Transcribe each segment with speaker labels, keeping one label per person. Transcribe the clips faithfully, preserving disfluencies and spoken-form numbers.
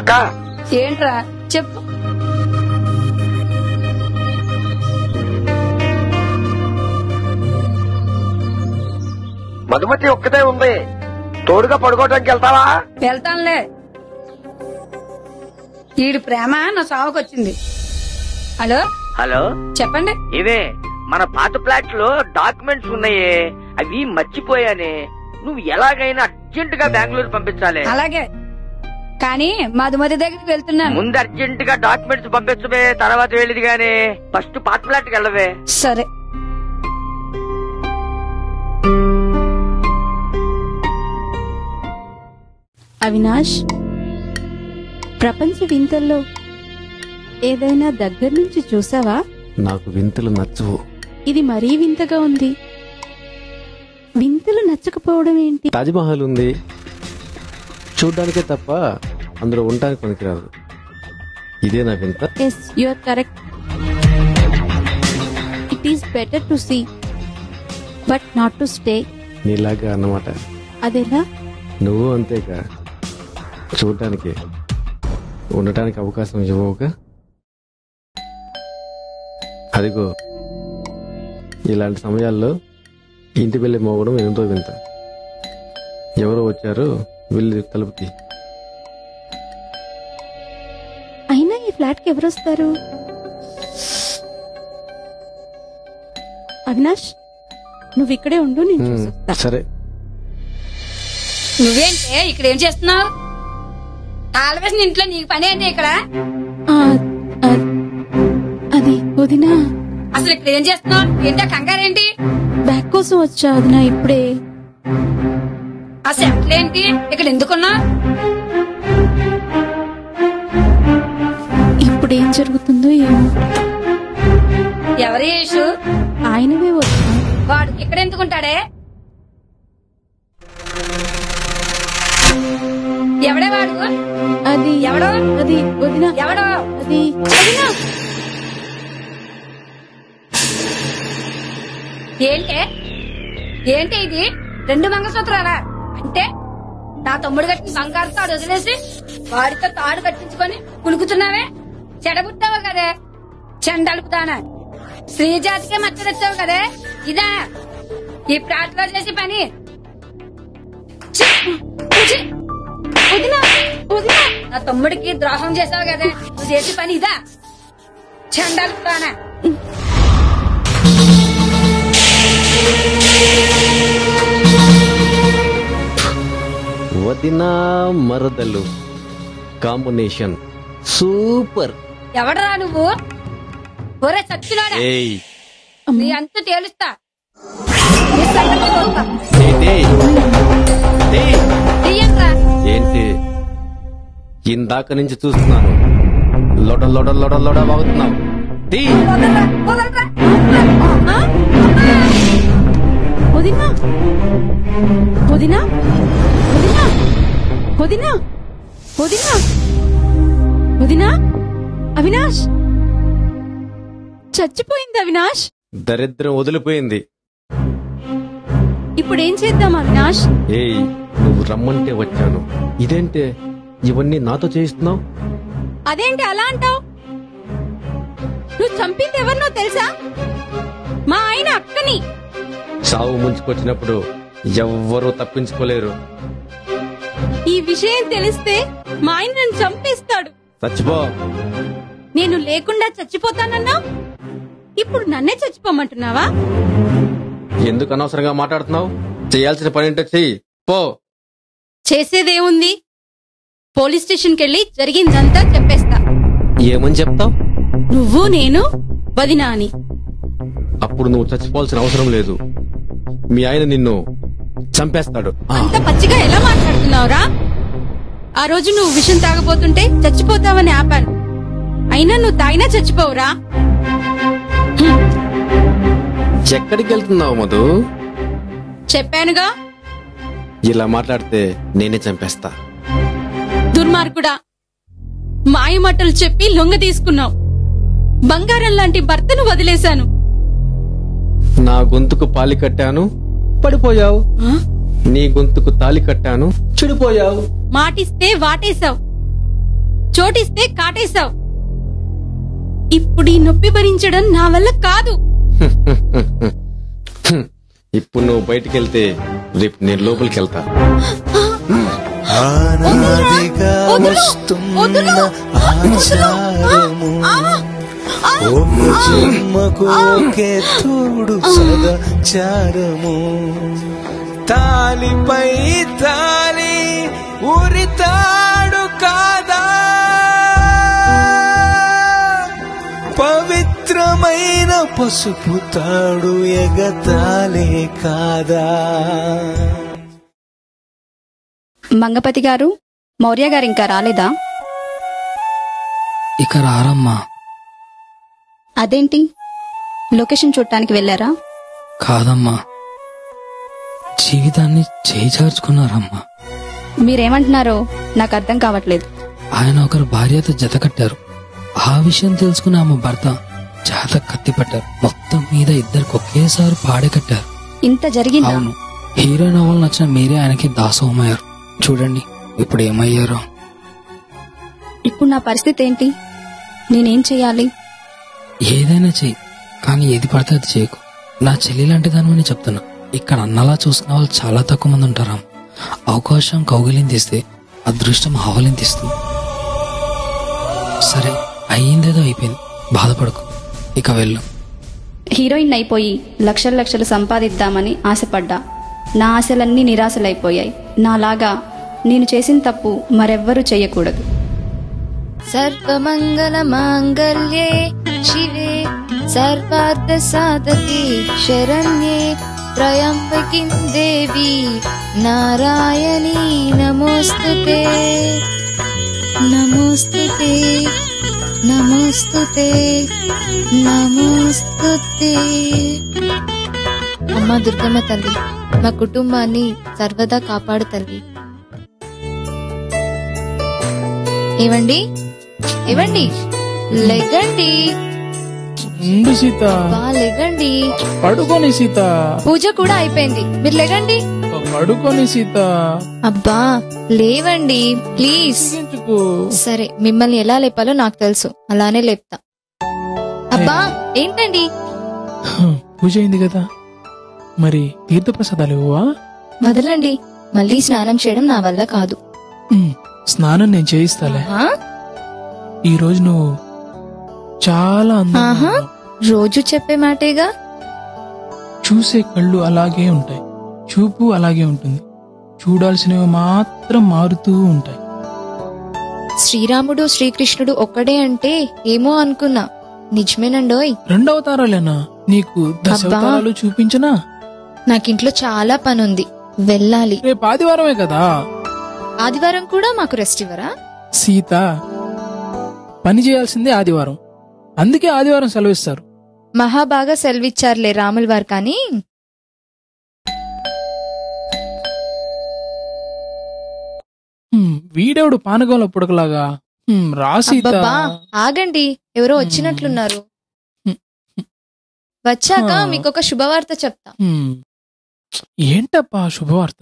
Speaker 1: అక్క
Speaker 2: ఏంట్రా చెప్పు.
Speaker 1: మధుమతి ఒక్కతే ఉంది, తోడుగా పడుకోవడానికి వెళ్తావా?
Speaker 2: వెళ్తానులే. ఈడు ప్రేమ నా సావుకొచ్చింది. హలో
Speaker 3: హలో
Speaker 2: చెప్పండి.
Speaker 3: ఇవే మన పాత ఫ్లాట్ లో డాక్యుమెంట్స్ ఉన్నాయే, అవి మర్చిపోయానే. నువ్వు ఎలాగైనా అర్జెంట్ గా బెంగళూరు పంపించాలి.
Speaker 2: అలాగే, కానీ మధుమతి దగ్గరికి వెళ్తున్నాను.
Speaker 3: ముందు అర్జెంట్ గా డాక్యుమెంట్స్ పంపించవే, తర్వాత వెళ్ళేది గానీ ఫస్ట్ పాత ఫ్లాట్ కి వెళ్ళవే.
Speaker 2: సరే.
Speaker 4: అవినాష్, ప్రపంచ వింతల్లో ఏదైనా దగ్గర నుంచి చూసావా?
Speaker 5: నాకు వింతలు నచ్చవు.
Speaker 4: ఇది మరీ వింతగా ఉంది. వింతలు నచ్చకపోవడం ఏంటి?
Speaker 5: తాజ్మహల్ ఉంది, చూడ్డానికే తప్ప అందులో ఉండడానికి పనికిరాదు. ఇదే నా వింత.
Speaker 4: Yes, you are correct. It is better to see but not to stay.
Speaker 5: నీలాగా అన్నమాట.
Speaker 4: అదేలా?
Speaker 5: నువ్వు అంతేగా, చూడ్డానికి ఉండటానికి అవకాశం ఇవ్వవుగా. అదిగో ఇలాంటి సమయాల్లో ఇంటి వెళ్ళి మోగడం ఎంతో వింత. ఎవరో వచ్చారు, వెళ్ళి తలుపుకి.
Speaker 4: అయినా ఈ ఫ్లాట్ కి ఎవరొస్తారు? అవినాష్, నువ్వు ఇక్కడే ఉండు, నేను చూసొస్తా.
Speaker 5: సరే.
Speaker 2: నువ్వేంటే ఇక్కడ ఏం చేస్తున్నావు? తాళవేసిన ఇంట్లో నీకు పని ఏంటి ఇక్కడ?
Speaker 4: అది వదినా.
Speaker 2: అసలు ఇక్కడ ఏం చేస్తున్నావు? ఏంటో కంగారేంటి?
Speaker 4: బ్యాగ్ కోసం వచ్చా వదినా ఇప్పుడే.
Speaker 2: ఆ సెంట్లేంటి ఇక్కడ ఎందుకున్నా?
Speaker 4: ఇప్పుడేం జరుగుతుందో ఏమో.
Speaker 2: ఎవరి యేసు?
Speaker 4: ఆయనవే వచ్చా.
Speaker 2: వాడు ఇక్కడ ఎందుకుంటాడే? ఎవడే వాడు?
Speaker 4: అది
Speaker 2: ఎవడో?
Speaker 4: అది వదినా.
Speaker 2: ఎవడో?
Speaker 4: అది వదినా.
Speaker 2: ఏంటే ఏంటి ఇది? రెండు మంగళసూత్రాలా? అంటే నా తమ్ముడు కట్టిన బంగారు తాడు వదిలేసి వాడితో తాడు కట్టించుకొని కులుకుతున్నావే? చెడబుట్టావు కదే చెండలుపుతానా. శ్రీజాతికే మచ్చ తెచ్చావు కదే. ఇదా ఈ ప్రాట్లో చేసి పని? నా తమ్ముడికి ద్రోహం చేసావు కదే, నువ్వు చేసి పని ఇదా? చెండలుపుతానా.
Speaker 5: వదినా మరదలు కాంబినేషన్ సూపర్.
Speaker 2: ఎవడరా నువ్వు? ఒరే సచ్చినాడా, నీ అంత తేలుస్తా.
Speaker 5: ఏంటి ఇందాక నుంచి చూస్తున్నాను, లొడ లొడ లొడ లొడ బాగుతున్నావు.
Speaker 4: వదినా వదినా వదినా వదినా వదినా వదినా. అవినాష్ చచ్చిపోయింది. అవినాష్
Speaker 5: దరిద్రం వదిలిపోయింది.
Speaker 4: ఇప్పుడేం చేద్దాం అవినాష్?
Speaker 5: ఏయ్, నువ్వు రమ్మంటే వచ్చాను. ఇదేంటే ఇవన్నీ నాతో చేయిస్తున్నావు?
Speaker 4: అదేంటి అలా అంటావు? నువ్వు చంపింది ఎవరినో తెలుసా? మా ఆయన అక్కని.
Speaker 5: సావు ముంచుకొచ్చినప్పుడు ఎవ్వరూ తప్పించుకోలేరు.
Speaker 4: ఈ విషయం తెలిస్తే మా ఆయన నన్ను చంపేస్తాడు.
Speaker 5: చచ్చిపో.
Speaker 4: నేను లేకుండా చచ్చిపోతానన్నా, ఇప్పుడు నన్నే చచ్చిపోమంటున్నావా?
Speaker 5: ఎందుకు అనవసరంగా మాట్లాడుతున్నావు? చేయాల్సిన పని ఏంటో చెయ్యి, పో.
Speaker 4: చేసేదేముంది? పోలీస్ స్టేషన్కి వెళ్ళి జరిగిందంతా చెప్పేస్తా.
Speaker 5: ఏమని చెప్తావు?
Speaker 4: నువ్వు నేను వదినా అని.
Speaker 5: అప్పుడు నువ్వు చచ్చిపోవాల్సిన అవసరం లేదు, మీ ఆయన నిన్ను చంపేస్తాడు.
Speaker 4: అంత పచ్చిగా ఎలా మాట్లాడుతున్నావురా? ఆ రోజు నువ్వు విషం తాగబోతుంటే చచ్చిపోతావని ఆపాను, అయినా నువ్వు తాగినా చచ్చిపోవురా?
Speaker 5: ఎక్కడికి వెళ్తున్నావు మధు?
Speaker 4: చెప్పానుగా,
Speaker 5: ఇలా మాట్లాడితే నేనే చంపేస్తా.
Speaker 4: దుర్మార్గుడా, మాయమాటలు చెప్పి లొంగ తీసుకున్నావు. బంగారం లాంటి భర్తను వదిలేశాను.
Speaker 5: నా గొంతుకు పాలి కట్టాను, పడిపోయావు. నీ గొంతుకు తాలి కట్టాను, చెడిపోయావు.
Speaker 4: మాటిస్తే వాటేశావు. చోటిస్తే కాటేశావు. ఇప్పుడు ఈ నొప్పి భరించడం నా వల్ల కాదు.
Speaker 5: ఇప్పుడు నువ్వు బయటికి వెళ్తే రేపు నేను లోపలికి వెళ్తా.
Speaker 6: ఆనాదిగా వస్తున్న ఆచారము ఒక జన్మకు ఒకే తోడు సదాచారము. తాలిపై తాలి ఉరితాడు కాదా, పవిత్రమైన పసుపు తాడు ఎగతాలే కాదా.
Speaker 2: మంగపతి గారు, మౌర్య గారు ఇంకా రాలేదా?
Speaker 7: ఇక రారమ్మా.
Speaker 2: అదేంటి, లొకేషన్ చూడటానికి వెళ్ళారా?
Speaker 7: కాదమ్మా, జీవితాన్ని చేజార్చుకున్నారమ్మా.
Speaker 2: మీరేమంటున్నారో నాకు అర్థం కావట్లేదు.
Speaker 7: ఆయన ఒకరు భార్యతో జత కట్టారు. ఆ విషయం తెలుసుకుని ఆమె భర్త చేత కత్తి పట్టారు. మొత్తం మీద ఇద్దరికి ఒకేసారి పాడే కట్టారు.
Speaker 2: ఇంత జరిగిందా?
Speaker 7: అవును. హీరోయిన్ అవ్వాలని నచ్చిన మీరే ఆయనకి దాసోహమయ్యారు. చూడండి ఇప్పుడు ఏమయ్యారో.
Speaker 2: ఇప్పుడు నా పరిస్థితి ఏంటి? నేనేం చెయ్యాలి?
Speaker 7: ఏదైనా చెయ్యి, కానీ ఏది పడితే అది చేయకు. నా చెల్లి లాంటి దానివని చెప్తున్నా. ఇక్కడ అన్నలా చూసుకునే వాళ్ళు చాలా తక్కువ మంది ఉంటారా. అవకాశం కౌగిలింతిస్తే అదృష్టం ఆవలింతిస్తుంది. సరే, అయ్యిందేదో అయిపోయింది, బాధపడకు, ఇక వెళ్ళు.
Speaker 2: హీరోయిన్ అయిపోయి లక్షల లక్షలు సంపాదిద్దామని ఆశపడ్డా. నా ఆశలన్నీ నిరాశలైపోయాయి. నాలాగా నేను చేసిన తప్పు మరెవ్వరూ చెయ్యకూడదు.
Speaker 8: సర్వమంగళ మాంగళ్యే శివే సర్వార్థ సాధకే శరణ్యే త్రయంబకి దేవి నారాయణీ నమోస్తుతే నమోస్తుతే నమోస్తుతే నమోస్తుతే. అమ్మా దుర్గమ్మ తల్లి, మా కుటుంబాన్ని సర్వదా కాపాడు తల్లి. ఏవండి ఏవండి లెగండి.
Speaker 9: ఉండు సీత,
Speaker 8: బా లెగండి.
Speaker 9: పడుకోని సీత.
Speaker 8: పూజ కూడా అయిపోయింది, మీరు లెగండి.
Speaker 9: పడుకోని సీత.
Speaker 8: అబ్బా లేవండి ప్లీజ్. సరే, మిమ్మల్ని ఎలా లేపాలో నాకు తెలుసు, అలానే లేపుతా. అబ్బా ఏంటండి?
Speaker 9: పూజ అయింది కదా, మరి తీర్థప్రసాదాలు ఇవ్వవా?
Speaker 8: వదలండి, మళ్ళీ స్నానం చేయడం నా వల్ల కాదు.
Speaker 9: ఉమ్, స్నానం నేను చేయిస్తాలే.
Speaker 8: ఆ?
Speaker 9: ఈ రోజు నువ్వు చాలా అందంగా
Speaker 8: ఆహా,
Speaker 9: ఉన్నావు.
Speaker 8: రోజు చెప్పే మాటేగా.
Speaker 9: చూసే కళ్ళు అలాగే ఉంటాయి, చూపు అలాగే ఉంటుంది, చూడాల్సినవి మాత్రం మారుతూ ఉంటాయి.
Speaker 8: శ్రీరాముడు శ్రీకృష్ణుడు ఒక్కడే అంటే ఏమో అనుకున్నా, నిజమేనండోయ్.
Speaker 9: రెండు అవతారాలేనా? నీకు దశ
Speaker 8: అబ్బా.
Speaker 9: అవతారాలు చూపించనా?
Speaker 8: నాకింట్లో చాలా పనుంది, వెళ్ళాలి.
Speaker 9: రేపు ఆదివారమే కదా.
Speaker 8: ఆదివారం కూడా మాకు రెస్ట్ ఇవ్వరా?
Speaker 9: సీత, పని చేయాల్సిందే ఆదివారం, అందుకే ఆదివారం సెలవిస్తారు.
Speaker 8: మహాబాగా సెలవిచ్చారులే రాముల వారు. కానీ
Speaker 9: హ్మ్, వీడెవడు పానకంలో పుడకలాగా. హ్మ్, రా సీత.
Speaker 8: అబ్బబ్బా, ఆగండి, ఎవరో వచ్చినట్లున్నారు. వచ్చాక
Speaker 9: హా.
Speaker 8: మీకొక శుభవార్త చెప్తా.
Speaker 9: హ్మ్, ఏంటప్పా శుభవార్త?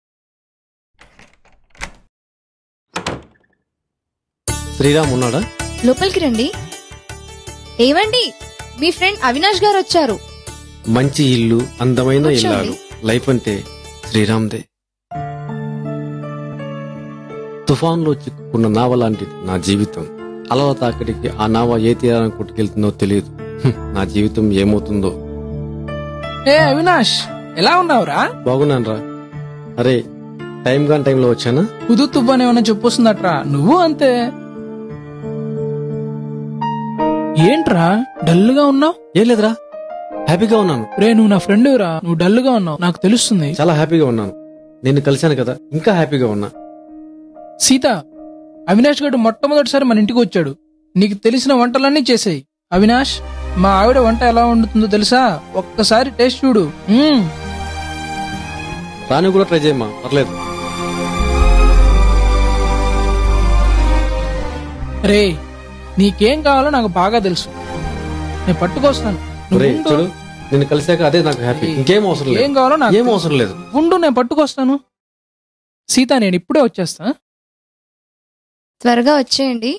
Speaker 5: శ్రీరామ్ ఉన్నాడా?
Speaker 8: లోపలికి రండి. ఏవండి, మీ ఫ్రెండ్ అవినాష్ గారు వచ్చారు.
Speaker 5: మంచి ఇల్లు, అందమైన
Speaker 8: కూర్చోండి.
Speaker 5: ఇల్లాలు. లైఫ్ అంటే శ్రీరామ్దే. తుఫాన్లో చిక్కుకున్న నావ లాంటిది నా జీవితం. అలల తాకిడికి ఆ నావ ఏ తీరాన్ని కొట్టుకెళ్తుందో తెలియదు. హ్మ్, నా జీవితం ఏమవుతుందో.
Speaker 9: ఏ అవినాష్, ఎలా ఉన్నావురా?
Speaker 5: బాగున్నానరా. అరే, టైం గాని టైంలో వచ్చానా?
Speaker 9: కుదు తువ్వని ఏమన్నా చెప్పొస్తుందట్రా. నువ్వు అంతే. ఏంట్రా డల్ గా ఉన్నావు?
Speaker 5: ఏం లేదురా, హ్యాపీగా ఉన్నాను.
Speaker 9: రే, నువ్వు నా ఫ్రెండ్ రా, నువ్వు డల్ గా ఉన్నావు నాకు తెలుస్తుంది.
Speaker 5: చాలా హ్యాపీగా ఉన్నాను. నిన్ను కలిశాను కదా, ఇంకా హ్యాపీగా ఉన్నా.
Speaker 9: సీత, అవినాష్ గడు మొట్టమొదటిసారి మన ఇంటికి వచ్చాడు. నీకు తెలిసిన వంటలన్నీ చేసాయి. అవినాష్, మా ఆవిడ వంట ఎలా వండుతుందో తెలుసా? ఒక్కసారి టేస్ట్ చూడు. మ్మ్.
Speaker 5: రాని కూడా ట్రై చేయమ్మా, పర్లేదు.
Speaker 9: రే, నీకేం కావాలో నాకు బాగా తెలుసు, నేను పట్టుకొస్తాను. నువ్వు
Speaker 5: ఒరేయ్,
Speaker 9: ఉండు.
Speaker 5: చూడు, నిన్ను కలిశాక అదే నాకు హ్యాపీ. ఇంకేం అవసరం లేదు.
Speaker 9: ఏం కావాలో నాకు
Speaker 5: ఏం
Speaker 9: తెలుసు.
Speaker 5: అవసరం లేదు.
Speaker 9: ఉండు, నేను పట్టుకొస్తాను. సీత, నేను ఇప్పుడే వచ్చేస్తా.
Speaker 8: త్వరగా వచ్చేయండి.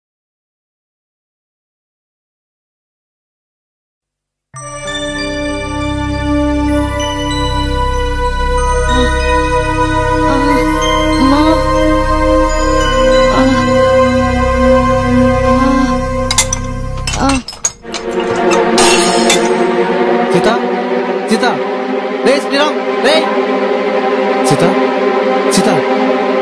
Speaker 5: సీత సీత రే శ్రీరామ్ రే సీత సీత